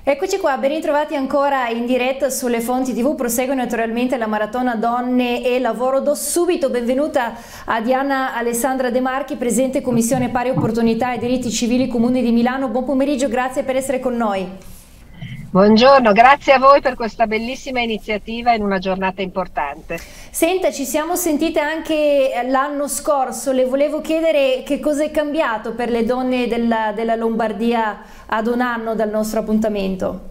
Eccoci qua, ben ritrovati ancora in diretta sulle fonti TV. Prosegue naturalmente la maratona Donne e Lavoro. Do subito benvenuta a Diana Alessandra De Marchi, Presidente Commissione Pari Opportunità e Diritti Civili Comune di Milano. Buon pomeriggio, grazie per essere con noi. Buongiorno, grazie a voi per questa bellissima iniziativa in una giornata importante. Senta, ci siamo sentite anche l'anno scorso, le volevo chiedere che cosa è cambiato per le donne della Lombardia ad un anno dal nostro appuntamento.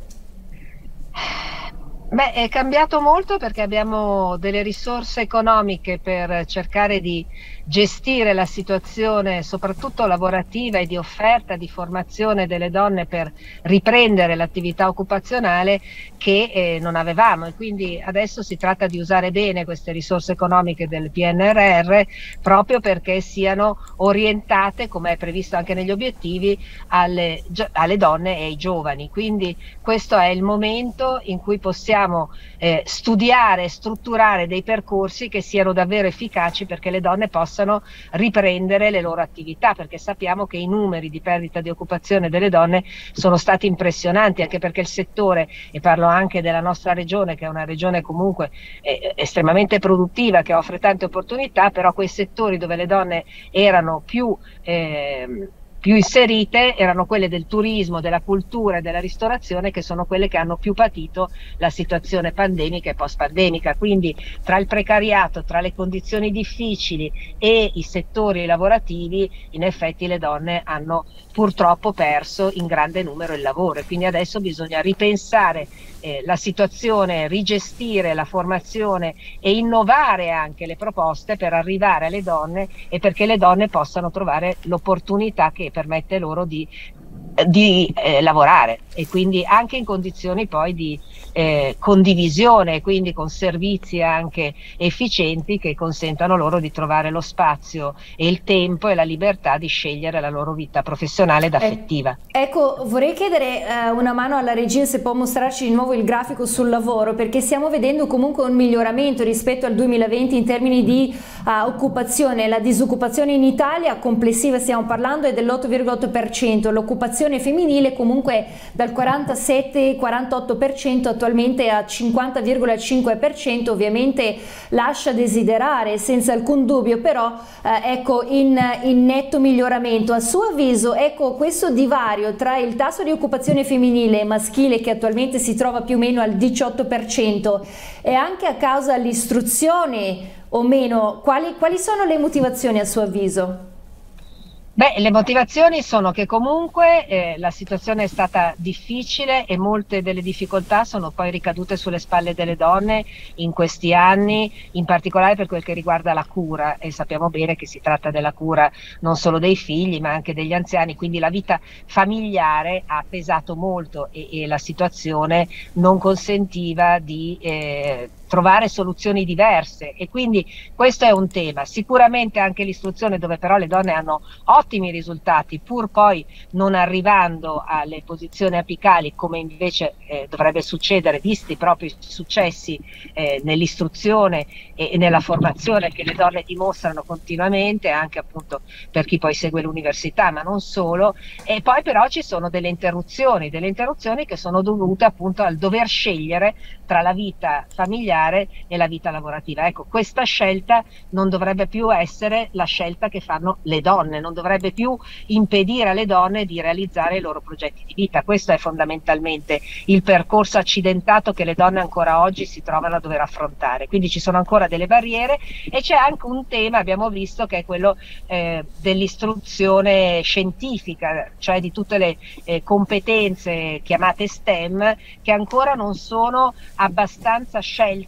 Beh, è cambiato molto perché abbiamo delle risorse economiche per cercare di gestire la situazione soprattutto lavorativa e di offerta di formazione delle donne per riprendere l'attività occupazionale che non avevamo, e quindi adesso si tratta di usare bene queste risorse economiche del PNRR proprio perché siano orientate, come è previsto anche negli obiettivi, alle donne e ai giovani. Quindi questo è il momento in cui possiamo studiare e strutturare dei percorsi che siano davvero efficaci perché le donne possano riprendere le loro attività, perché sappiamo che i numeri di perdita di occupazione delle donne sono stati impressionanti, anche perché il settore, e parlo anche della nostra regione che è una regione comunque estremamente produttiva, che offre tante opportunità, però quei settori dove le donne erano più inserite erano quelle del turismo, della cultura e della ristorazione, che sono quelle che hanno più patito la situazione pandemica e post-pandemica. Quindi tra il precariato, tra le condizioni difficili e i settori lavorativi, in effetti le donne hanno purtroppo perso in grande numero il lavoro, e quindi adesso bisogna ripensare la situazione, rigestire la formazione e innovare anche le proposte per arrivare alle donne e perché le donne possano trovare l'opportunità che permette loro di lavorare, e quindi anche in condizioni poi di condivisione, quindi con servizi anche efficienti che consentano loro di trovare lo spazio e il tempo e la libertà di scegliere la loro vita professionale ed affettiva. Ecco, vorrei chiedere una mano alla regia se può mostrarci di nuovo il grafico sul lavoro, perché stiamo vedendo comunque un miglioramento rispetto al 2020 in termini di occupazione. La disoccupazione in Italia complessiva, stiamo parlando, è dell'8,8%, l'occupazione femminile comunque dal 47-48% attualmente a 50,5%, ovviamente lascia desiderare senza alcun dubbio, però ecco in netto miglioramento. A suo avviso, ecco, questo divario tra il tasso di occupazione femminile e maschile, che attualmente si trova più o meno al 18%, è anche a causa dell'istruzione o meno? Quali sono le motivazioni a suo avviso? Beh, le motivazioni sono che comunque la situazione è stata difficile e molte delle difficoltà sono poi ricadute sulle spalle delle donne in questi anni, in particolare per quel che riguarda la cura, e sappiamo bene che si tratta della cura non solo dei figli ma anche degli anziani, quindi la vita familiare ha pesato molto e la situazione non consentiva di trovare soluzioni diverse, e quindi questo è un tema. Sicuramente anche l'istruzione, dove però le donne hanno ottimi risultati pur poi non arrivando alle posizioni apicali come invece dovrebbe succedere, visti proprio i successi nell'istruzione e nella formazione che le donne dimostrano continuamente, anche appunto per chi poi segue l'università ma non solo. E poi però ci sono delle interruzioni che sono dovute appunto al dover scegliere tra la vita familiare e la vita lavorativa. Ecco, questa scelta non dovrebbe più essere la scelta che fanno le donne, non dovrebbe più impedire alle donne di realizzare i loro progetti di vita. Questo è fondamentalmente il percorso accidentato che le donne ancora oggi si trovano a dover affrontare. Quindi ci sono ancora delle barriere, e c'è anche un tema, abbiamo visto, che è quello dell'istruzione scientifica, cioè di tutte le competenze chiamate STEM, che ancora non sono abbastanza scelte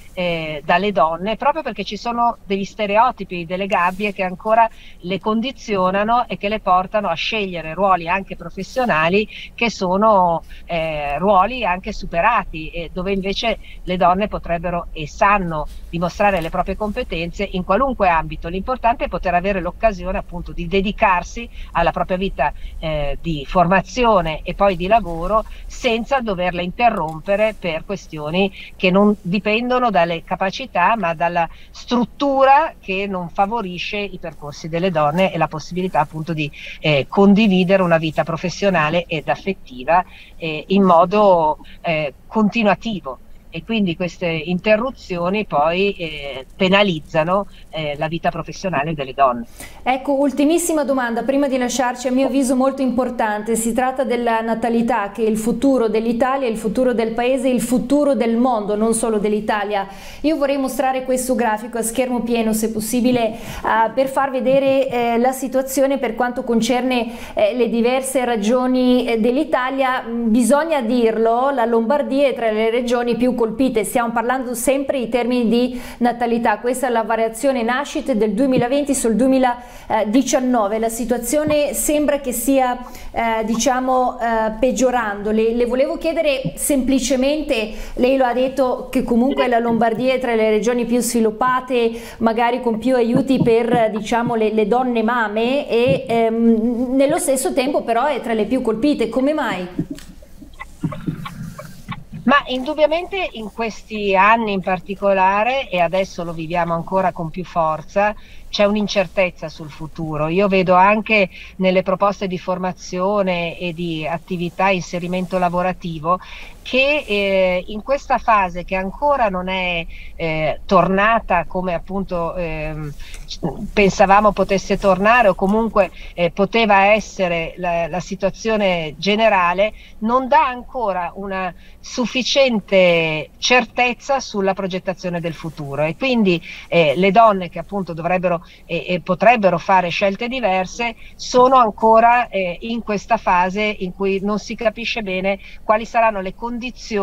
dalle donne, proprio perché ci sono degli stereotipi, delle gabbie che ancora le condizionano e che le portano a scegliere ruoli anche professionali che sono ruoli anche superati, e dove invece le donne potrebbero e sanno dimostrare le proprie competenze in qualunque ambito. L'importante è poter avere l'occasione appunto di dedicarsi alla propria vita di formazione e poi di lavoro senza doverla interrompere per questioni che non dipendono dipendono dalle capacità, ma dalla struttura che non favorisce i percorsi delle donne e la possibilità appunto di condividere una vita professionale ed affettiva in modo continuativo. E quindi queste interruzioni poi penalizzano la vita professionale delle donne. Ecco, ultimissima domanda, prima di lasciarci, a mio avviso molto importante, si tratta della natalità, che è il futuro dell'Italia, il futuro del paese, il futuro del mondo, non solo dell'Italia. Io vorrei mostrare questo grafico a schermo pieno, se possibile, per far vedere la situazione per quanto concerne le diverse regioni dell'Italia. Bisogna dirlo, la Lombardia è tra le regioni più colpite, stiamo parlando sempre in termini di natalità. Questa è la variazione nascite del 2020 sul 2019, la situazione sembra che stia peggiorando. Le volevo chiedere semplicemente, lei lo ha detto che comunque la Lombardia è tra le regioni più sviluppate, magari con più aiuti per le donne mamme, e nello stesso tempo però è tra le più colpite, come mai? Ma indubbiamente in questi anni in particolare, e adesso lo viviamo ancora con più forza, c'è un'incertezza sul futuro. Io vedo anche nelle proposte di formazione e di attività inserimento lavorativo che in questa fase, che ancora non è tornata come appunto pensavamo potesse tornare, o comunque poteva essere la situazione generale, non dà ancora una sufficiente certezza sulla progettazione del futuro, e quindi le donne che appunto dovrebbero e potrebbero fare scelte diverse sono ancora in questa fase in cui non si capisce bene quali saranno le condizioni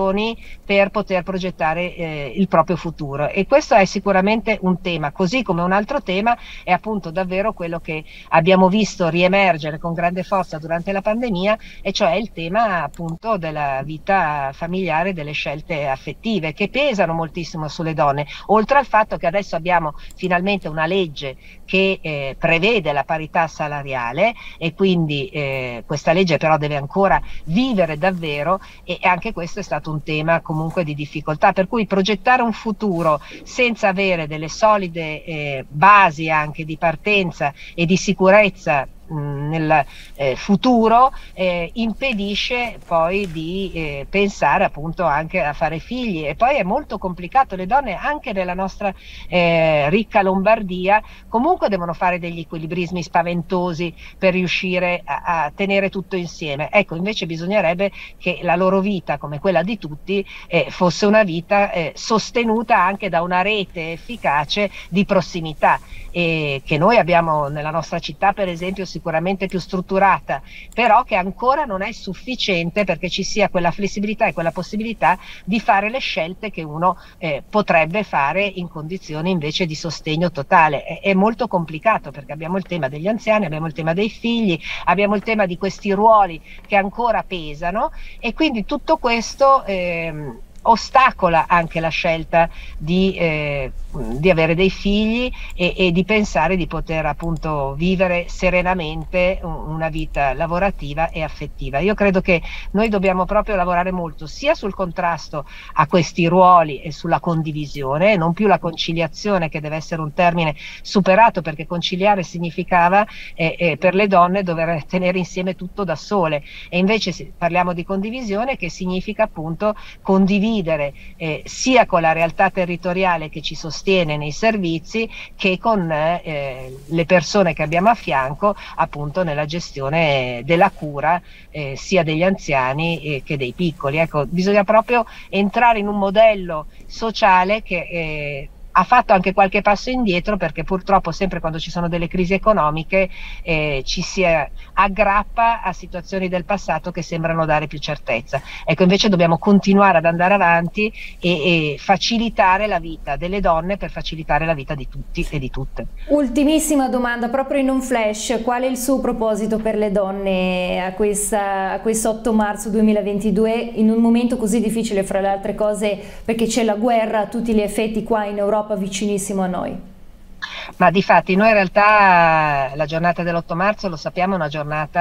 per poter progettare il proprio futuro, e questo è sicuramente un tema, così come un altro tema è appunto davvero quello che abbiamo visto riemergere con grande forza durante la pandemia, e cioè il tema appunto della vita familiare, delle scelte affettive che pesano moltissimo sulle donne, oltre al fatto che adesso abbiamo finalmente una legge che prevede la parità salariale, e quindi questa legge però deve ancora vivere davvero, e anche questo è stato un tema comunque di difficoltà, per cui progettare un futuro senza avere delle solide basi anche di partenza e di sicurezza nel futuro impedisce poi di pensare appunto anche a fare figli, e poi è molto complicato. Le donne anche nella nostra ricca Lombardia comunque devono fare degli equilibrismi spaventosi per riuscire a tenere tutto insieme. Ecco, invece bisognerebbe che la loro vita, come quella di tutti, fosse una vita sostenuta anche da una rete efficace di prossimità, che noi abbiamo nella nostra città per esempio sicuramente più strutturata, però che ancora non è sufficiente perché ci sia quella flessibilità e quella possibilità di fare le scelte che uno potrebbe fare in condizioni invece di sostegno totale. È molto complicato perché abbiamo il tema degli anziani, abbiamo il tema dei figli, abbiamo il tema di questi ruoli che ancora pesano, e quindi tutto questo ostacola anche la scelta di avere dei figli e di pensare di poter appunto vivere serenamente una vita lavorativa e affettiva. Io credo che noi dobbiamo proprio lavorare molto sia sul contrasto a questi ruoli e sulla condivisione, non più la conciliazione, che deve essere un termine superato, perché conciliare significava per le donne dover tenere insieme tutto da sole, e invece parliamo di condivisione, che significa appunto condividere sia con la realtà territoriale che ci sostiene nei servizi, che con le persone che abbiamo a fianco appunto nella gestione della cura sia degli anziani che dei piccoli. Ecco, bisogna proprio entrare in un modello sociale che ha fatto anche qualche passo indietro, perché purtroppo sempre quando ci sono delle crisi economiche ci si aggrappa a situazioni del passato che sembrano dare più certezza. Ecco, invece dobbiamo continuare ad andare avanti e facilitare la vita delle donne per facilitare la vita di tutti e di tutte. Ultimissima domanda, proprio in un flash: qual è il suo proposito per le donne a questo 8 marzo 2022, in un momento così difficile, fra le altre cose perché c'è la guerra a tutti gli effetti qua in Europa, vicinissimo a noi? Ma difatti noi in realtà la giornata dell'8 marzo, lo sappiamo, è una giornata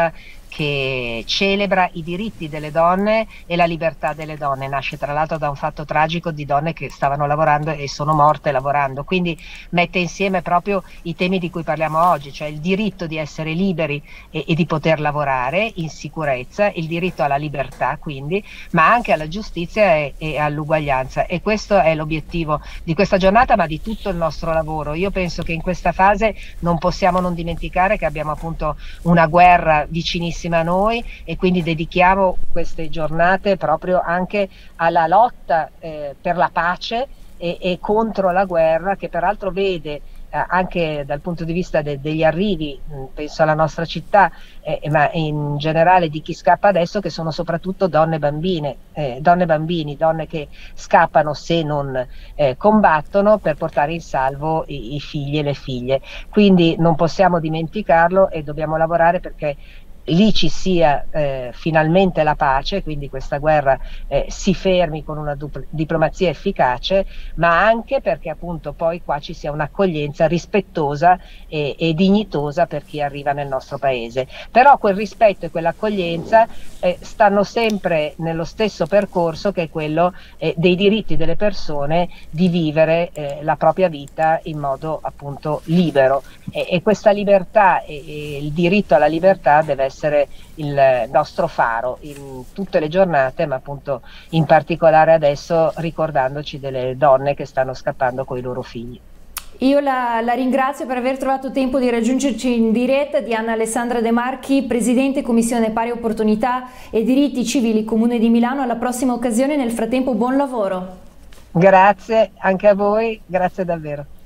che celebra i diritti delle donne e la libertà delle donne. Nasce tra l'altro da un fatto tragico di donne che stavano lavorando e sono morte lavorando, quindi mette insieme proprio i temi di cui parliamo oggi, cioè il diritto di essere liberi e di poter lavorare in sicurezza, il diritto alla libertà quindi, ma anche alla giustizia e all'uguaglianza, e questo è l'obiettivo di questa giornata, ma di tutto il nostro lavoro. Io penso che in questa fase non possiamo non dimenticare che abbiamo appunto una guerra vicinissima a noi, e quindi dedichiamo queste giornate proprio anche alla lotta per la pace e contro la guerra, che peraltro vede anche dal punto di vista degli arrivi, penso alla nostra città, ma in generale di chi scappa adesso, che sono soprattutto donne e bambine, donne e bambini, donne che scappano se non combattono per portare in salvo i figli e le figlie. Quindi non possiamo dimenticarlo e dobbiamo lavorare perché lì ci sia finalmente la pace, quindi questa guerra si fermi con una diplomazia efficace, ma anche perché appunto poi qua ci sia un'accoglienza rispettosa e dignitosa per chi arriva nel nostro paese. Però quel rispetto e quell'accoglienza stanno sempre nello stesso percorso, che è quello dei diritti delle persone di vivere la propria vita in modo appunto libero, e questa libertà e il diritto alla libertà deve essere il nostro faro in tutte le giornate, ma appunto in particolare adesso ricordandoci delle donne che stanno scappando con i loro figli. Io la ringrazio per aver trovato tempo di raggiungerci in diretta. Diana Alessandra De Marchi, Presidente Commissione Pari Opportunità e Diritti Civili Comune di Milano. Alla prossima occasione, nel frattempo buon lavoro. Grazie anche a voi, grazie davvero.